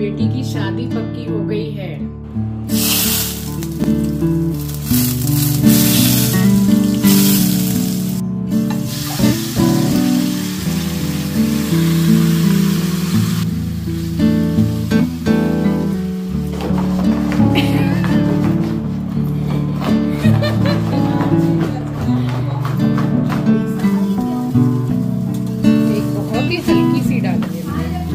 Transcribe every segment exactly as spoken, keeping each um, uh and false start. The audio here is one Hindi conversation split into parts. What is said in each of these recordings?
बेटी की शादी पक्की हो गई है। एक बहुत ही हल्की सी डाली है।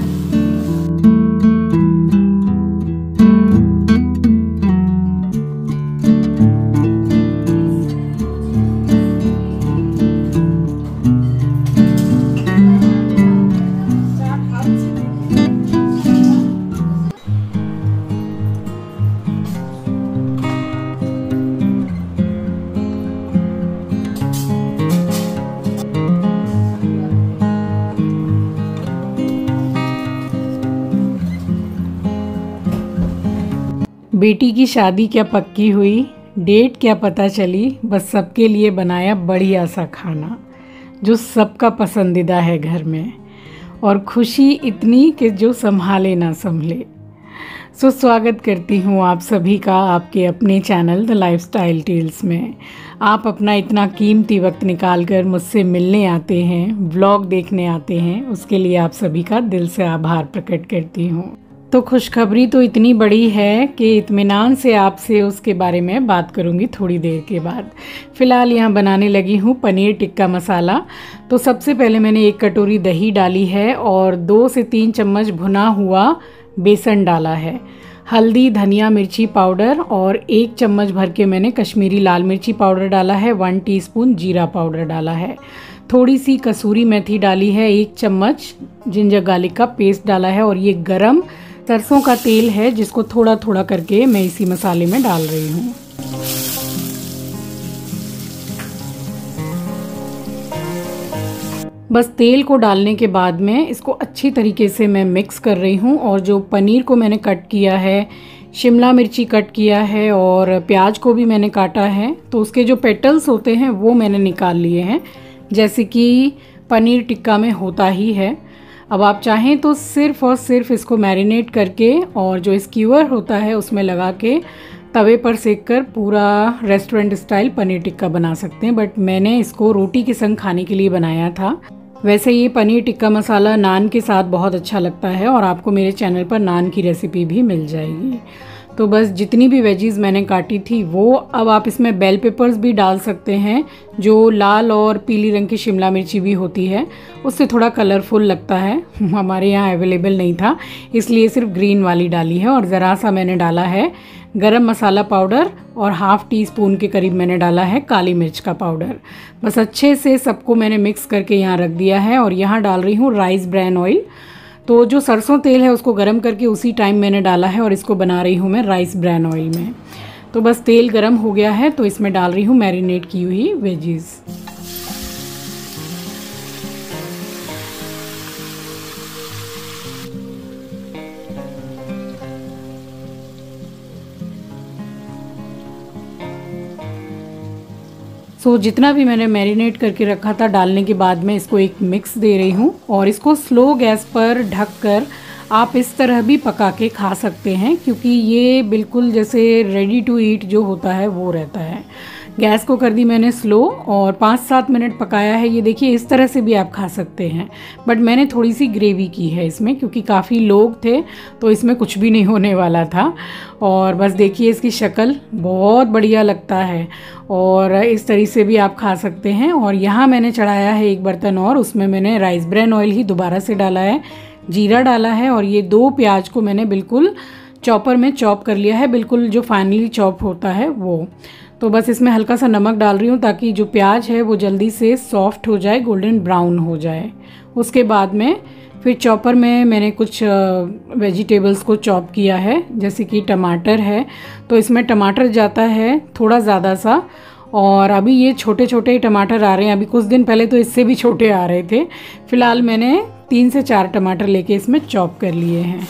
बेटी की शादी क्या पक्की हुई, डेट क्या पता चली, बस सबके लिए बनाया बढ़िया सा खाना जो सबका पसंदीदा है घर में, और खुशी इतनी कि जो संभाले ना संभले। सो स्वागत करती हूँ आप सभी का आपके अपने चैनल द लाइफस्टाइल टेल्स में। आप अपना इतना कीमती वक्त निकाल कर मुझसे मिलने आते हैं, व्लॉग देखने आते हैं, उसके लिए आप सभी का दिल से आभार प्रकट करती हूँ। तो खुशखबरी तो इतनी बड़ी है कि इत्मीनान से आपसे उसके बारे में बात करूंगी थोड़ी देर के बाद। फ़िलहाल यहाँ बनाने लगी हूँ पनीर टिक्का मसाला। तो सबसे पहले मैंने एक कटोरी दही डाली है और दो से तीन चम्मच भुना हुआ बेसन डाला है। हल्दी, धनिया, मिर्ची पाउडर और एक चम्मच भर के मैंने कश्मीरी लाल मिर्ची पाउडर डाला है। वन टीस्पून जीरा पाउडर डाला है। थोड़ी सी कसूरी मेथी डाली है। एक चम्मच जिंजर गार्लिक का पेस्ट डाला है। और ये गरम सरसों का तेल है जिसको थोड़ा थोड़ा करके मैं इसी मसाले में डाल रही हूँ। बस तेल को डालने के बाद में इसको अच्छी तरीके से मैं मिक्स कर रही हूँ। और जो पनीर को मैंने कट किया है, शिमला मिर्ची कट किया है और प्याज को भी मैंने काटा है, तो उसके जो पेटल्स होते हैं वो मैंने निकाल लिए हैं, जैसे कि पनीर टिक्का में होता ही है। अब आप चाहें तो सिर्फ़ और सिर्फ इसको मैरिनेट करके और जो स्क्यूअर होता है उसमें लगा के तवे पर सेक कर पूरा रेस्टोरेंट स्टाइल पनीर टिक्का बना सकते हैं, बट मैंने इसको रोटी के संग खाने के लिए बनाया था। वैसे ये पनीर टिक्का मसाला नान के साथ बहुत अच्छा लगता है और आपको मेरे चैनल पर नान की रेसिपी भी मिल जाएगी। तो बस जितनी भी वेजीज़ मैंने काटी थी वो, अब आप इसमें बेल पेपर्स भी डाल सकते हैं, जो लाल और पीली रंग की शिमला मिर्ची भी होती है, उससे थोड़ा कलरफुल लगता है। हमारे यहाँ अवेलेबल नहीं था इसलिए सिर्फ ग्रीन वाली डाली है। और ज़रा सा मैंने डाला है गरम मसाला पाउडर और हाफ़ टी स्पून के करीब मैंने डाला है काली मिर्च का पाउडर। बस अच्छे से सबको मैंने मिक्स करके यहाँ रख दिया है। और यहाँ डाल रही हूँ राइस ब्रान ऑयल। तो जो सरसों तेल है उसको गरम करके उसी टाइम मैंने डाला है और इसको बना रही हूँ मैं राइस ब्रान ऑयल में। तो बस तेल गरम हो गया है तो इसमें डाल रही हूँ मैरिनेट की हुई वेजीज़। सो so, जितना भी मैंने मैरिनेट करके रखा था डालने के बाद में इसको एक मिक्स दे रही हूँ। और इसको स्लो गैस पर ढककर आप इस तरह भी पका के खा सकते हैं, क्योंकि ये बिल्कुल जैसे रेडी टू ईट जो होता है वो रहता है। गैस को कर दी मैंने स्लो और पाँच सात मिनट पकाया है। ये देखिए इस तरह से भी आप खा सकते हैं, बट मैंने थोड़ी सी ग्रेवी की है इसमें, क्योंकि काफ़ी लोग थे तो इसमें कुछ भी नहीं होने वाला था। और बस देखिए इसकी शक्ल बहुत बढ़िया लगता है और इस तरीके से भी आप खा सकते हैं। और यहाँ मैंने चढ़ाया है एक बर्तन और उसमें मैंने राइस ब्रान ऑयल ही दोबारा से डाला है, जीरा डाला है और ये दो प्याज को मैंने बिल्कुल चॉपर में चॉप कर लिया है, बिल्कुल जो फाइनली चॉप होता है वो। तो बस इसमें हल्का सा नमक डाल रही हूँ ताकि जो प्याज है वो जल्दी से सॉफ्ट हो जाए, गोल्डन ब्राउन हो जाए। उसके बाद में फिर चॉपर में मैंने कुछ वेजिटेबल्स को चॉप किया है, जैसे कि टमाटर है, तो इसमें टमाटर जाता है थोड़ा ज़्यादा सा। और अभी ये छोटे छोटे टमाटर आ रहे हैं, अभी कुछ दिन पहले तो इससे भी छोटे आ रहे थे। फ़िलहाल मैंने तीन से चार टमाटर लेके इसमें चॉप कर लिए हैं।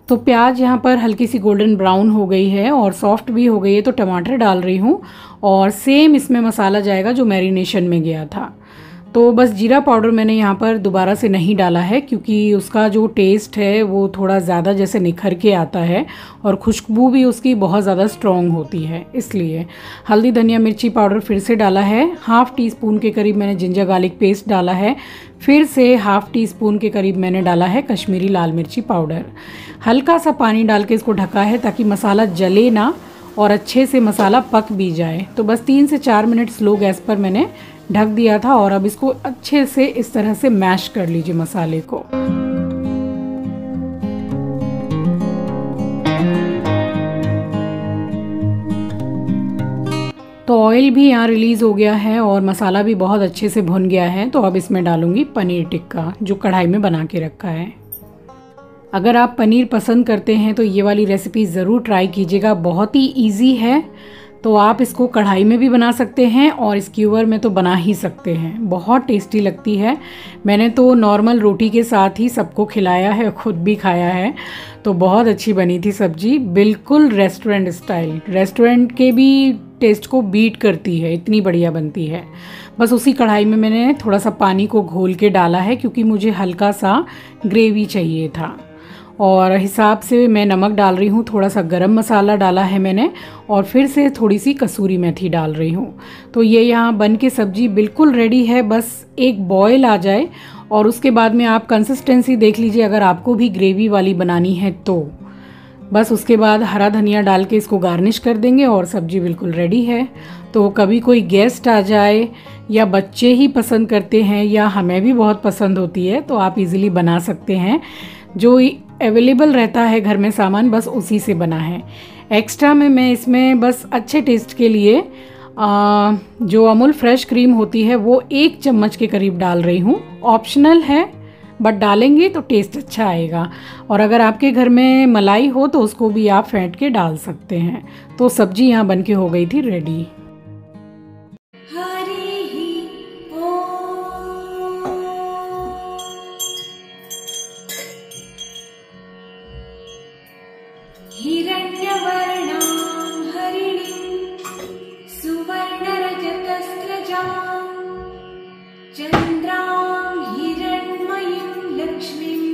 तो प्याज यहाँ पर हल्की सी गोल्डन ब्राउन हो गई है और सॉफ्ट भी हो गई है, तो टमाटर डाल रही हूँ और सेम इसमें मसाला जाएगा जो मैरिनेशन में गया था। तो बस जीरा पाउडर मैंने यहाँ पर दोबारा से नहीं डाला है क्योंकि उसका जो टेस्ट है वो थोड़ा ज़्यादा जैसे निखर के आता है और खुशबू भी उसकी बहुत ज़्यादा स्ट्रॉन्ग होती है, इसलिए। हल्दी धनिया मिर्ची पाउडर फिर से डाला है, हाफ़ टी स्पून के करीब मैंने जिंजर गार्लिक पेस्ट डाला है, फिर से हाफ़ टी स्पून के करीब मैंने डाला है कश्मीरी लाल मिर्ची पाउडर। हल्का सा पानी डाल के इसको ढका है ताकि मसाला जले ना और अच्छे से मसाला पक भी जाए। तो बस तीन से चार मिनट स्लो गैस पर मैंने ढक दिया था और अब इसको अच्छे से इस तरह से मैश कर लीजिए मसाले को। तो ऑयल भी यहाँ रिलीज़ हो गया है और मसाला भी बहुत अच्छे से भुन गया है। तो अब इसमें डालूंगी पनीर टिक्का जो कढ़ाई में बना के रखा है। अगर आप पनीर पसंद करते हैं तो ये वाली रेसिपी ज़रूर ट्राई कीजिएगा, बहुत ही इजी है। तो आप इसको कढ़ाई में भी बना सकते हैं और स्क्यूवर में तो बना ही सकते हैं, बहुत टेस्टी लगती है। मैंने तो नॉर्मल रोटी के साथ ही सबको खिलाया है, खुद भी खाया है। तो बहुत अच्छी बनी थी सब्जी, बिल्कुल रेस्टोरेंट स्टाइल, रेस्टोरेंट के भी टेस्ट को बीट करती है, इतनी बढ़िया बनती है। बस उसी कढ़ाई में मैंने थोड़ा सा पानी को घोल के डाला है क्योंकि मुझे हल्का सा ग्रेवी चाहिए था और हिसाब से मैं नमक डाल रही हूँ, थोड़ा सा गरम मसाला डाला है मैंने और फिर से थोड़ी सी कसूरी मेथी डाल रही हूँ। तो ये यहाँ बन के सब्जी बिल्कुल रेडी है, बस एक बॉयल आ जाए और उसके बाद में आप कंसिस्टेंसी देख लीजिए। अगर आपको भी ग्रेवी वाली बनानी है तो बस उसके बाद हरा धनिया डाल के इसको गार्निश कर देंगे और सब्जी बिल्कुल रेडी है। तो कभी कोई गेस्ट आ जाए या बच्चे ही पसंद करते हैं या हमें भी बहुत पसंद होती है तो आप इजीली बना सकते हैं। जो अवेलेबल रहता है घर में सामान बस उसी से बना है। एक्स्ट्रा में मैं इसमें बस अच्छे टेस्ट के लिए आ, जो अमूल फ्रेश क्रीम होती है वो एक चम्मच के करीब डाल रही हूँ। ऑप्शनल है बट डालेंगे तो टेस्ट अच्छा आएगा। और अगर आपके घर में मलाई हो तो उसको भी आप फेंट के डाल सकते हैं। तो सब्जी यहाँ बनके हो गई थी रेडी। हिरण्यवर्णां हरिणीं सुवर्णरजतस्रजां चन्द्रां हिरण्मयीं लक्ष्मीं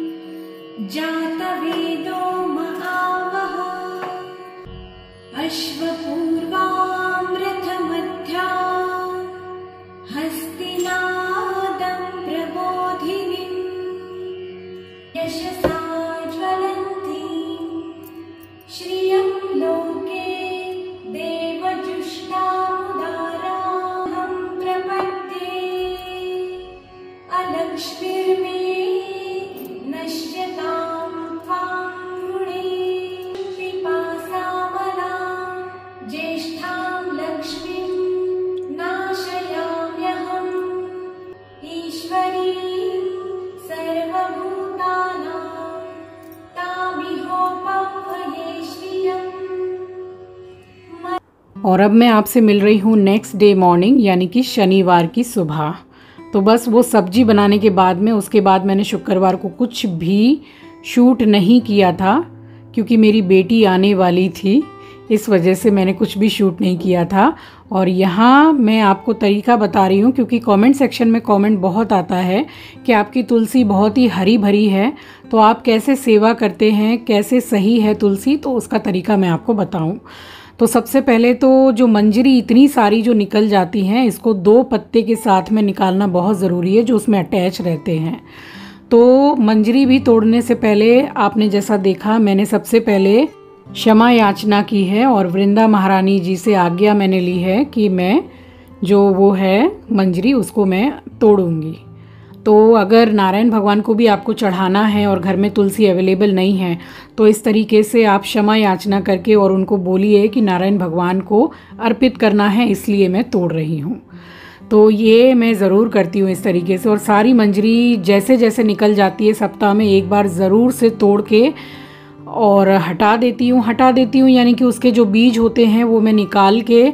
जातवेदो महावः अश्वपूर्वां रथमध्यां हस्तिनादं प्रबोधिनीं यशसा श्रियं लोके देवजुष्टामुदाराहं प्रपद्ये अलक्ष्मीर्मे नश्यतां त्वां वृणे पिपासामलां ज्येष्ठां लक्ष्मीं नाशयाम्यहम् ईश्वरीं सर्वभूतानां तामिहोपह्वये। और अब मैं आपसे मिल रही हूँ नेक्स्ट डे मॉर्निंग यानी कि शनिवार की सुबह। तो बस वो सब्जी बनाने के बाद में उसके बाद मैंने शुक्रवार को कुछ भी शूट नहीं किया था क्योंकि मेरी बेटी आने वाली थी, इस वजह से मैंने कुछ भी शूट नहीं किया था। और यहाँ मैं आपको तरीका बता रही हूँ क्योंकि कमेंट सेक्शन में कमेंट बहुत आता है कि आपकी तुलसी बहुत ही हरी भरी है, तो आप कैसे सेवा करते हैं, कैसे सही है तुलसी, तो उसका तरीका मैं आपको बताऊँ। तो सबसे पहले तो जो मंजरी इतनी सारी जो निकल जाती हैं इसको दो पत्ते के साथ में निकालना बहुत ज़रूरी है जो उसमें अटैच रहते हैं। तो मंजरी भी तोड़ने से पहले आपने जैसा देखा मैंने सबसे पहले क्षमा याचना की है और वृंदा महारानी जी से आज्ञा मैंने ली है कि मैं जो वो है मंजरी उसको मैं तोड़ूंगी। तो अगर नारायण भगवान को भी आपको चढ़ाना है और घर में तुलसी अवेलेबल नहीं है तो इस तरीके से आप क्षमा याचना करके और उनको बोलिए कि नारायण भगवान को अर्पित करना है, इसलिए मैं तोड़ रही हूँ। तो ये मैं ज़रूर करती हूँ इस तरीके से। और सारी मंजरी जैसे जैसे निकल जाती है सप्ताह में एक बार ज़रूर से तोड़ के और हटा देती हूँ हटा देती हूँ यानी कि उसके जो बीज होते हैं वो मैं निकाल के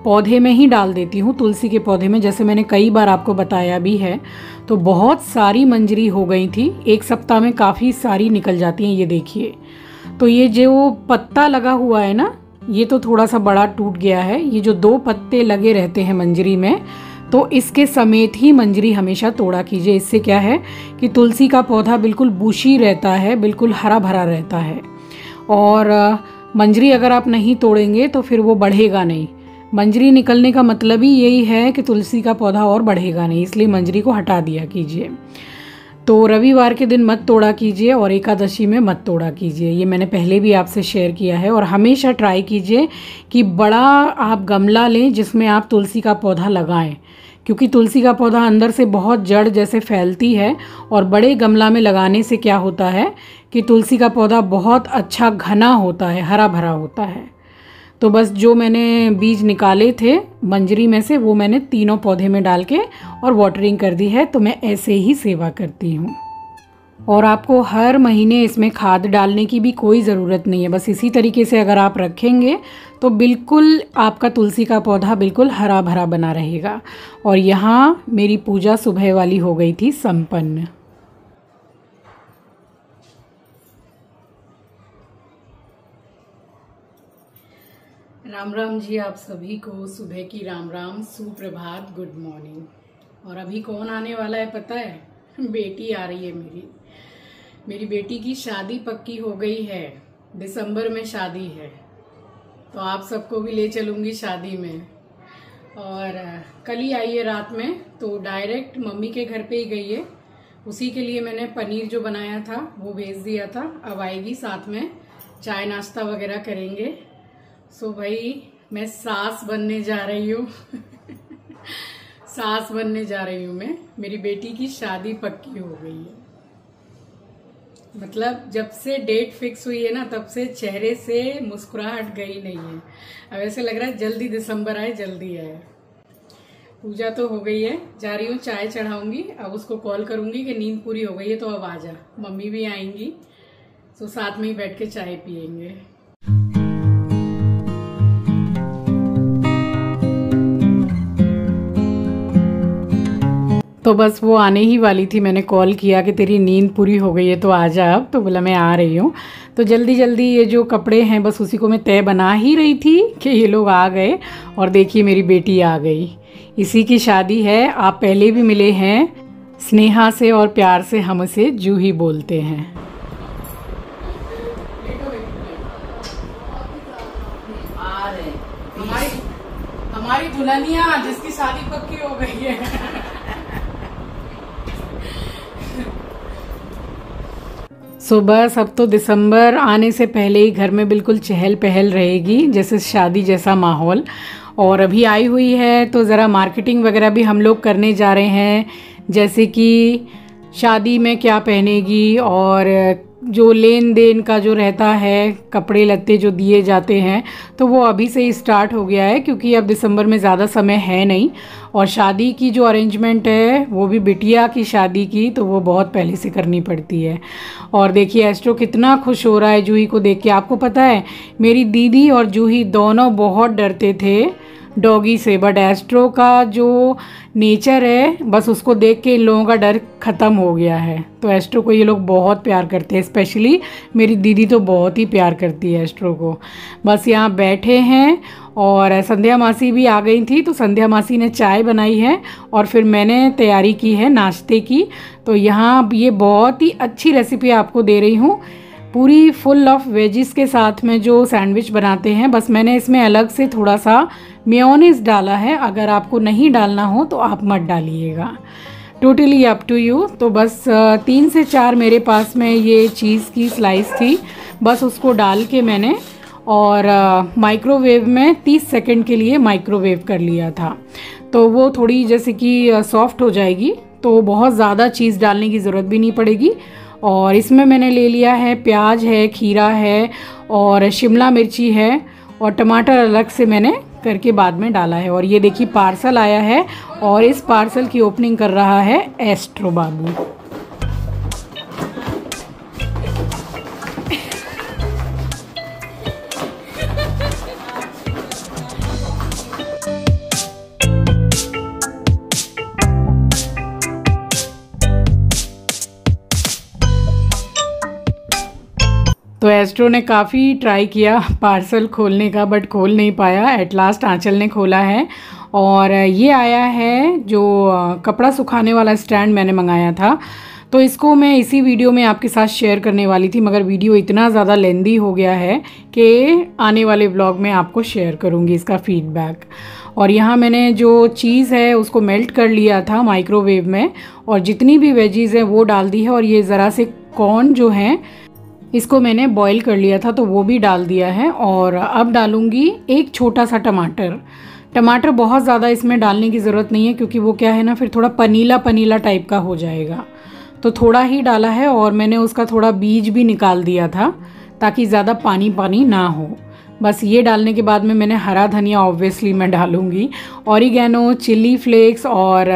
पौधे में ही डाल देती हूँ, तुलसी के पौधे में, जैसे मैंने कई बार आपको बताया भी है। तो बहुत सारी मंजरी हो गई थी, एक सप्ताह में काफ़ी सारी निकल जाती हैं। ये देखिए, तो ये जो पत्ता लगा हुआ है ना, ये तो थोड़ा सा बड़ा टूट गया है। ये जो दो पत्ते लगे रहते हैं मंजरी में, तो इसके समेत ही मंजरी हमेशा तोड़ा कीजिए। इससे क्या है कि तुलसी का पौधा बिल्कुल बुशी रहता है, बिल्कुल हरा भरा रहता है। और मंजरी अगर आप नहीं तोड़ेंगे तो फिर वो बढ़ेगा नहीं। मंजरी निकलने का मतलब ही यही है कि तुलसी का पौधा और बढ़ेगा नहीं, इसलिए मंजरी को हटा दिया कीजिए। तो रविवार के दिन मत तोड़ा कीजिए और एकादशी में मत तोड़ा कीजिए, ये मैंने पहले भी आपसे शेयर किया है। और हमेशा ट्राई कीजिए कि बड़ा आप गमला लें जिसमें आप तुलसी का पौधा लगाएं, क्योंकि तुलसी का पौधा अंदर से बहुत जड़ जैसे फैलती है। और बड़े गमला में लगाने से क्या होता है कि तुलसी का पौधा बहुत अच्छा घना होता है, हरा भरा होता है। तो बस जो मैंने बीज निकाले थे मंजरी में से, वो मैंने तीनों पौधे में डाल के और वाटरिंग कर दी है। तो मैं ऐसे ही सेवा करती हूँ। और आपको हर महीने इसमें खाद डालने की भी कोई ज़रूरत नहीं है। बस इसी तरीके से अगर आप रखेंगे तो बिल्कुल आपका तुलसी का पौधा बिल्कुल हरा भरा बना रहेगा। और यहाँ मेरी पूजा सुबह वाली हो गई थी संपन्न। राम राम जी, आप सभी को सुबह की राम राम, सुप्रभात, गुड मॉर्निंग। और अभी कौन आने वाला है पता है? बेटी आ रही है मेरी। मेरी बेटी की शादी पक्की हो गई है, दिसंबर में शादी है। तो आप सबको भी ले चलूंगी शादी में। और कल ही आई है रात में, तो डायरेक्ट मम्मी के घर पे ही गई है। उसी के लिए मैंने पनीर जो बनाया था वो भेज दिया था। अब आएगी, साथ में चाय नाश्ता वगैरह करेंगे। सो भाई मैं सास बनने जा रही हूँ सास बनने जा रही हूँ मैं। मेरी बेटी की शादी पक्की हो गई है। मतलब जब से डेट फिक्स हुई है ना, तब से चेहरे से मुस्कुराहट गई नहीं है। अब ऐसे लग रहा है जल्दी दिसंबर आए, जल्दी आए। पूजा तो हो गई है, जा रही हूँ चाय चढ़ाऊंगी। अब उसको कॉल करूंगी कि नींद पूरी हो गई है तो अब आ जा। मम्मी भी आएंगी, तो साथ में ही बैठ के चाय पियेंगे। तो बस वो आने ही वाली थी, मैंने कॉल किया कि तेरी नींद पूरी हो गई है तो आ जा अब। तो बोला मैं आ रही हूँ। तो जल्दी जल्दी ये जो कपड़े हैं बस उसी को मैं तय बना ही रही थी कि ये लोग आ गए। और देखिए मेरी बेटी आ गई। इसी की शादी है। आप पहले भी मिले हैं। स्नेहा से और प्यार से हम उसे जूही बोलते हैं। हमारी हमारी दुल्हनिया जिसकी शादी पक्की हो गई है। सो बस अब तो दिसंबर आने से पहले ही घर में बिल्कुल चहल पहल रहेगी, जैसे शादी जैसा माहौल। और अभी आई हुई है तो ज़रा मार्केटिंग वगैरह भी हम लोग करने जा रहे हैं, जैसे कि शादी में क्या पहनेगी और जो लेन देन का जो रहता है, कपड़े लत्ते जो दिए जाते हैं, तो वो अभी से ही स्टार्ट हो गया है, क्योंकि अब दिसंबर में ज़्यादा समय है नहीं। और शादी की जो अरेंजमेंट है वो भी बिटिया की शादी की, तो वो बहुत पहले से करनी पड़ती है। और देखिए एस्ट्रो कितना खुश हो रहा है जूही को देख के। आपको पता है मेरी दीदी और जूही दोनों बहुत डरते थे डॉगी से, बट एस्ट्रो का जो नेचर है बस उसको देख के इन लोगों का डर ख़त्म हो गया है। तो एस्ट्रो को ये लोग बहुत प्यार करते हैं, स्पेशली मेरी दीदी तो बहुत ही प्यार करती है एस्ट्रो को। बस यहाँ बैठे हैं और संध्या मासी भी आ गई थी, तो संध्या मासी ने चाय बनाई है और फिर मैंने तैयारी की है नाश्ते की। तो यहाँ ये बहुत ही अच्छी रेसिपी आपको दे रही हूँ, पूरी फुल ऑफ वेजिस के साथ में जो सैंडविच बनाते हैं। बस मैंने इसमें अलग से थोड़ा सा मेयोनीज डाला है, अगर आपको नहीं डालना हो तो आप मत डालिएगा, टोटली अप टू यू। तो बस तीन से चार मेरे पास में ये चीज़ की स्लाइस थी, बस उसको डाल के मैंने और माइक्रोवेव में तीस सेकंड के लिए माइक्रोवेव कर लिया था। तो वो थोड़ी जैसे कि सॉफ्ट हो जाएगी, तो बहुत ज़्यादा चीज़ डालने की ज़रूरत भी नहीं पड़ेगी। और इसमें मैंने ले लिया है प्याज है, खीरा है और शिमला मिर्ची है और टमाटर अलग से मैंने करके बाद में डाला है। और ये देखिए पार्सल आया है और इस पार्सल की ओपनिंग कर रहा है एस्ट्रो बाबू। तो एस्ट्रो ने काफ़ी ट्राई किया पार्सल खोलने का, बट खोल नहीं पाया। एट लास्ट आंचल ने खोला है और ये आया है जो कपड़ा सुखाने वाला स्टैंड मैंने मंगाया था। तो इसको मैं इसी वीडियो में आपके साथ शेयर करने वाली थी, मगर वीडियो इतना ज़्यादा लेंदी हो गया है कि आने वाले व्लॉग में आपको शेयर करूँगी इसका फीडबैक। और यहाँ मैंने जो चीज़ है उसको मेल्ट कर लिया था माइक्रोवेव में, और जितनी भी वेजीज़ हैं वो डाल दी है। और ये ज़रा से कॉर्न जो हैं इसको मैंने बॉईल कर लिया था तो वो भी डाल दिया है। और अब डालूँगी एक छोटा सा टमाटर। टमाटर बहुत ज़्यादा इसमें डालने की ज़रूरत नहीं है, क्योंकि वो क्या है ना, फिर थोड़ा पनीला पनीला टाइप का हो जाएगा। तो थोड़ा ही डाला है और मैंने उसका थोड़ा बीज भी निकाल दिया था ताकि ज़्यादा पानी पानी ना हो। बस ये डालने के बाद में मैंने हरा धनिया ऑब्वियसली मैं डालूँगी, ऑरिगेनो, चिली फ्लेक्स और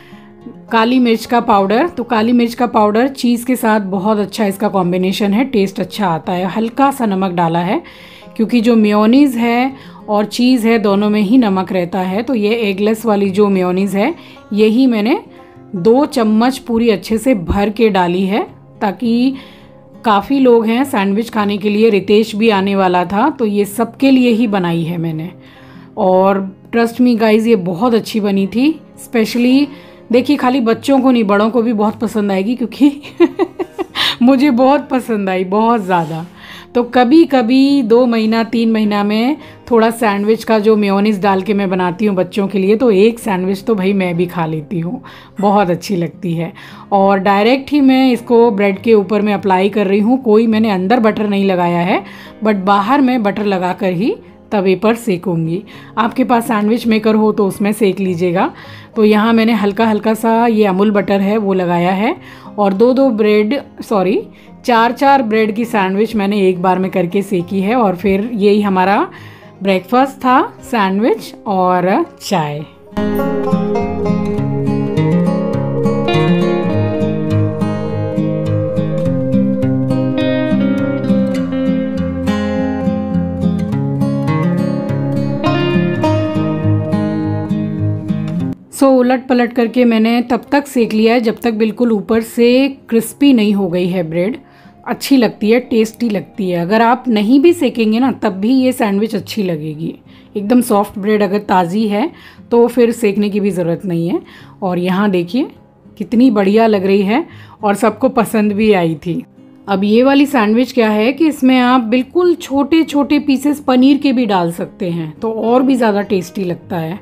काली मिर्च का पाउडर। तो काली मिर्च का पाउडर चीज़ के साथ बहुत अच्छा इसका कॉम्बिनेशन है, टेस्ट अच्छा आता है। हल्का सा नमक डाला है क्योंकि जो मेयोनीज़ है और चीज़ है दोनों में ही नमक रहता है। तो ये एगलेस वाली जो मेयोनीज़ है यही मैंने दो चम्मच पूरी अच्छे से भर के डाली है, ताकि काफ़ी लोग हैं सैंडविच खाने के लिए। रितेश भी आने वाला था तो ये सबके लिए ही बनाई है मैंने। और ट्रस्ट मी गाइज़, ये बहुत अच्छी बनी थी। स्पेशली देखिए, खाली बच्चों को नहीं, बड़ों को भी बहुत पसंद आएगी, क्योंकि मुझे बहुत पसंद आई, बहुत ज़्यादा। तो कभी कभी दो महीना तीन महीना में थोड़ा सैंडविच का जो मेयोनीज़ डाल के मैं बनाती हूँ बच्चों के लिए, तो एक सैंडविच तो भाई मैं भी खा लेती हूँ, बहुत अच्छी लगती है। और डायरेक्ट ही मैं इसको ब्रेड के ऊपर में अप्लाई कर रही हूँ, कोई मैंने अंदर बटर नहीं लगाया है, बट बाहर में बटर लगा कर ही तवे पर सेकूंगी। आपके पास सैंडविच मेकर हो तो उसमें सेक लीजिएगा। तो यहाँ मैंने हल्का हल्का सा ये अमूल बटर है वो लगाया है, और दो दो ब्रेड सॉरी चार चार ब्रेड की सैंडविच मैंने एक बार में करके सेकी है। और फिर यही हमारा ब्रेकफास्ट था, सैंडविच और चाय। सो so, उलट पलट करके मैंने तब तक सेक लिया है जब तक बिल्कुल ऊपर से क्रिस्पी नहीं हो गई है ब्रेड। अच्छी लगती है, टेस्टी लगती है। अगर आप नहीं भी सेकेंगे ना तब भी ये सैंडविच अच्छी लगेगी। एकदम सॉफ्ट ब्रेड अगर ताज़ी है तो फिर सेकने की भी ज़रूरत नहीं है। और यहाँ देखिए कितनी बढ़िया लग रही है और सबको पसंद भी आई थी। अब ये वाली सैंडविच क्या है कि इसमें आप बिल्कुल छोटे छोटे पीसेस पनीर के भी डाल सकते हैं, तो और भी ज़्यादा टेस्टी लगता है।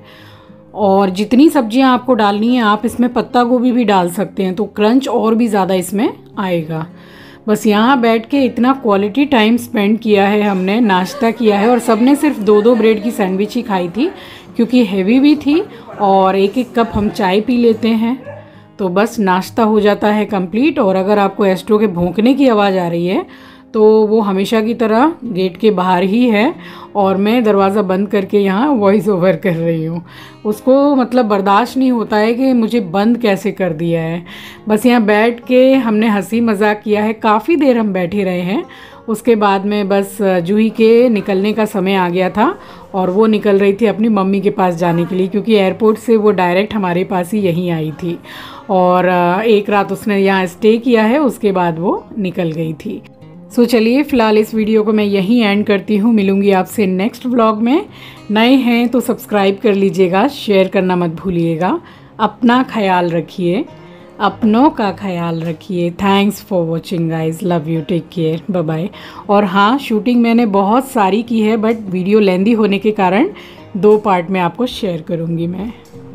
और जितनी सब्जियां आपको डालनी है आप इसमें पत्ता गोभी भी डाल सकते हैं, तो क्रंच और भी ज़्यादा इसमें आएगा। बस यहाँ बैठ के इतना क्वालिटी टाइम स्पेंड किया है हमने, नाश्ता किया है, और सबने सिर्फ दो दो ब्रेड की सैंडविच ही खाई थी क्योंकि हैवी भी थी, और एक एक कप हम चाय पी लेते हैं तो बस नाश्ता हो जाता है कंप्लीट। और अगर आपको एस्ट्रो के भौंकने की आवाज़ आ रही है तो वो हमेशा की तरह गेट के बाहर ही है, और मैं दरवाज़ा बंद करके यहाँ वॉइस ओवर कर रही हूँ। उसको मतलब बर्दाश्त नहीं होता है कि मुझे बंद कैसे कर दिया है। बस यहाँ बैठ के हमने हंसी मजाक किया है, काफ़ी देर हम बैठे रहे हैं। उसके बाद में बस जूही के निकलने का समय आ गया था और वो निकल रही थी अपनी मम्मी के पास जाने के लिए, क्योंकि एयरपोर्ट से वो डायरेक्ट हमारे पास ही यहीं आई थी, और एक रात उसने यहाँ स्टे किया है, उसके बाद वो निकल गई थी। सो so, चलिए फ़िलहाल इस वीडियो को मैं यहीं एंड करती हूँ। मिलूँगी आपसे नेक्स्ट व्लॉग में। नए हैं तो सब्सक्राइब कर लीजिएगा, शेयर करना मत भूलिएगा। अपना ख्याल रखिए, अपनों का ख्याल रखिए। Thanks for watching guys, love you, take care, bye bye. और हाँ, शूटिंग मैंने बहुत सारी की है, बट वीडियो लेंदी होने के कारण दो पार्ट में आपको शेयर करूँगी मैं।